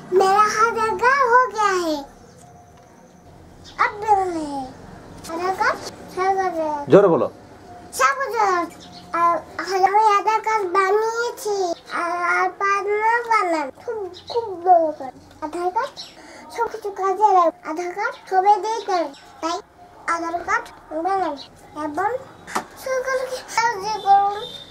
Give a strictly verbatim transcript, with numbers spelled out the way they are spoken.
मेरा आधार कार्ड हो गया है, अब है आधार कार्ड सब জোরে বলো। सब আমি আধার কার্ড বানিয়েছি আর পার্টনার বানান খুব খুব বড় কাজ আধার কার্ড সব কিছু কাজে লাগে আধার কার্ড সবে দিয়ে দেন তাই আধার কার্ড বানান এবং সরকারকে সাহায্য করুন।